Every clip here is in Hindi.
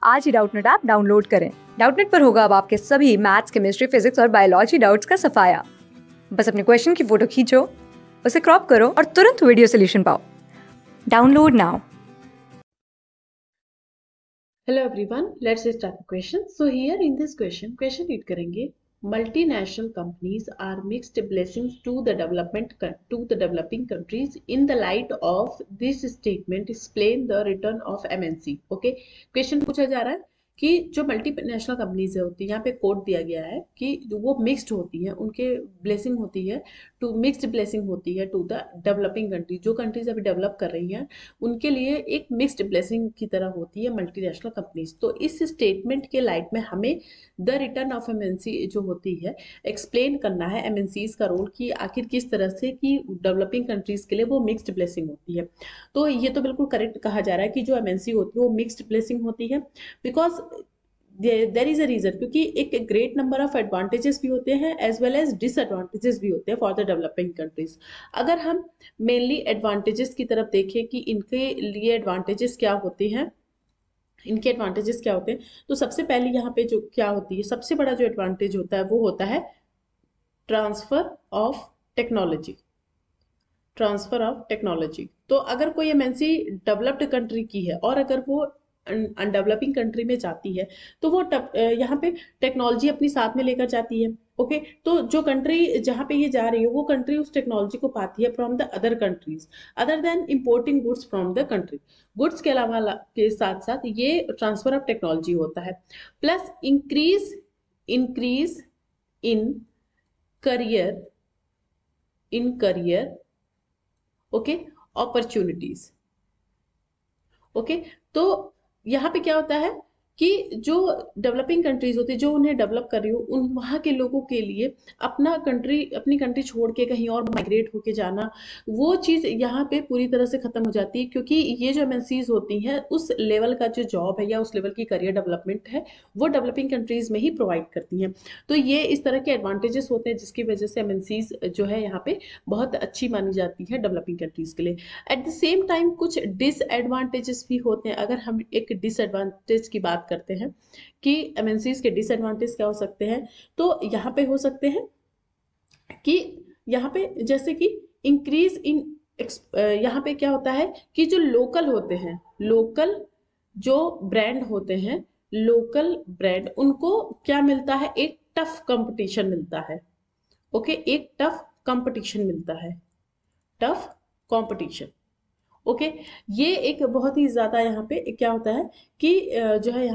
आज ही डाउटनेट ऐप डाउनलोड करें। डाउटनेट पर होगा अब आपके सभी मैथ्स, केमिस्ट्री, फिजिक्स और बायोलॉजी डाउट्स का सफाया। बस अपने क्वेश्चन की फोटो खींचो, उसे क्रॉप करो और तुरंत वीडियो सोल्यूशन पाओ। Download now. Hello everyone, let's start the question. So here in this question read करेंगे, multinational companies are mixed blessings to the developing countries. In the light of this statement, explain the return of MNC. Okay, question पूछा जा रहा है कि जो मल्टीनेशनल कंपनीज होती है, यहाँ पे कोड दिया गया है कि वो मिक्स्ड होती हैं, उनके ब्लेसिंग होती है टू मिक्स्ड ब्लेसिंग होती है टू द डेवलपिंग कंट्री। जो कंट्रीज अभी डेवलप कर रही हैं उनके लिए एक मिक्स्ड ब्लेसिंग की तरह होती है मल्टीनेशनल कंपनीज। तो इस स्टेटमेंट के लाइट में हमें द रिटर्न ऑफ एमएनसी जो होती है एक्सप्लेन करना है एमएनसीज का रोल कि आखिर किस तरह से कि डेवलपिंग कंट्रीज के लिए वो मिक्स्ड ब्लेसिंग होती है। तो ये तो बिल्कुल करेक्ट कहा जा रहा है कि जो एमएनसी होती है वो मिक्स्ड ब्लेसिंग होती है, because there is a reason, क्योंकि एक ग्रेट नंबर ऑफ एडवांटेजेस भी होते हैं एज वेल एज डिसएडवांटेजेस भी होते हैं फॉर द डेवलपिंग कंट्रीज। अगर हम मेनली एडवांटेजेस की तरफ देखें कि इनके लिए एडवांटेजेस क्या होते हैं, इनके एडवांटेजेस क्या होते हैं, तो सबसे पहले यहाँ पे जो क्या होती है, सबसे बड़ा जो एडवांटेज होता है वो होता है transfer of technology. Transfer of technology. तो अगर कोई एमएनसी डेवलप्ड कंट्री की है और अगर वो अनडेवलपिंग कंट्री में जाती है तो वो यहाँ पे टेक्नोलॉजी अपनी साथ में लेकर जाती है। ओके, तो जो कंट्री जहाँ पे ये जा रही है वो कंट्री उस टेक्नोलॉजी को पाती है from the other countries, other than importing goods from the country. Goods के अलावा के साथ साथ ये ट्रांसफर ऑफ टेक्नोलॉजी होता है। Plus increase increase in career okay, opportunities. Okay, तो यहाँ पे क्या होता है कि जो डेवलपिंग कंट्रीज होती है जो उन्हें डेवलप कर रही हो उन वहाँ के लोगों के लिए अपनी कंट्री छोड़ के कहीं और माइग्रेट होके जाना, वो चीज़ यहाँ पे पूरी तरह से खत्म हो जाती है, क्योंकि ये जो एमएनसीज होती हैं उस लेवल का जो जॉब है या उस लेवल की करियर डेवलपमेंट है वो डेवलपिंग कंट्रीज में ही प्रोवाइड करती हैं। तो ये इस तरह के एडवांटेजेस होते हैं जिसकी वजह से एमएनसीज जो है यहाँ पे बहुत अच्छी मानी जाती है डेवलपिंग कंट्रीज के लिए। एट द सेम टाइम कुछ डिसएडवांटेजेस भी होते हैं। अगर हम एक डिसएडवांटेज की बात करते हैं कि एमएनसीज के डिसएडवांटेज क्या हो सकते हैं, तो यहाँ पे हो सकते हैं कि यहाँ पे जैसे कि इंक्रीज इन यहाँ पे क्या होता है कि जो लोकल होते हैं, लोकल जो ब्रांड होते हैं, लोकल ब्रांड, उनको क्या मिलता है, एक टफ कंपटीशन मिलता है। ओके, एक टफ कंपटीशन मिलता है, टफ कंपटीशन। ओके, ये एक बहुत ही ज्यादा यहाँ पे क्या होता है कि जो है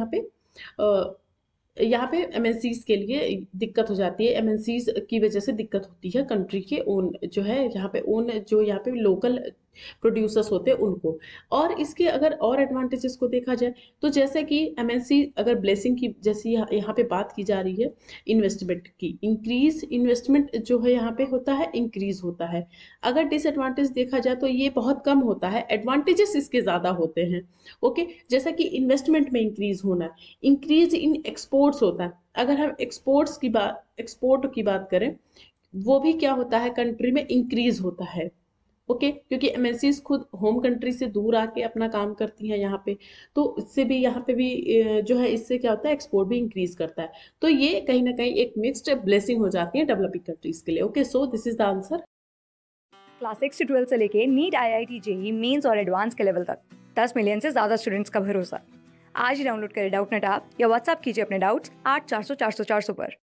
यहाँ पे एमएनसीज के लिए दिक्कत हो जाती है। एमएनसीज की वजह से दिक्कत होती है कंट्री के ओन जो है यहाँ पे ओन जो यहाँ पे लोकल प्रोड्यूसर्स होते हैं उनको। और इसके अगर और एडवांटेजेस को देखा जाए तो जैसे कि एमएनसी अगर ब्लेसिंग की जैसी यहाँ पे बात की जा रही है इन्वेस्टमेंट की, इंक्रीज इन्वेस्टमेंट जो है यहाँ पे होता है, इंक्रीज होता है। अगर डिसएडवांटेज देखा जाए तो ये बहुत कम होता है, एडवांटेजेस इसके ज्यादा होते हैं। ओके, जैसा कि इन्वेस्टमेंट में इंक्रीज होना, इंक्रीज इन एक्सपोर्ट्स होता है। अगर हम एक्सपोर्ट की बात करें, वो भी क्या होता है, कंट्री में इंक्रीज होता है। ओके, क्योंकि एमएनसीज खुद होम कंट्री से दूर आके अपना काम करती हैं यहाँ पे, तो इससे भी यहाँ पे भी जो है इससे क्या होता है, एक्सपोर्ट भी इंक्रीज करता है। तो ये कहीं ना कहीं एक मिक्स्ड ब्लेसिंग हो जाती है डेवलपिंग कंट्रीज के लिए। Okay, so this is the answer. Class 6 से 12 से लेके नीट, आईआईटी, जेईई मेंस और एडवांस के लेवल तक 10 मिलियन से ज्यादा स्टूडेंट्स का भरोसा। आज ही डाउनलोड करें डाउटनेट ऐप या व्हाट्सएप कीजिए अपने डाउट्स 8400 400 400 पर।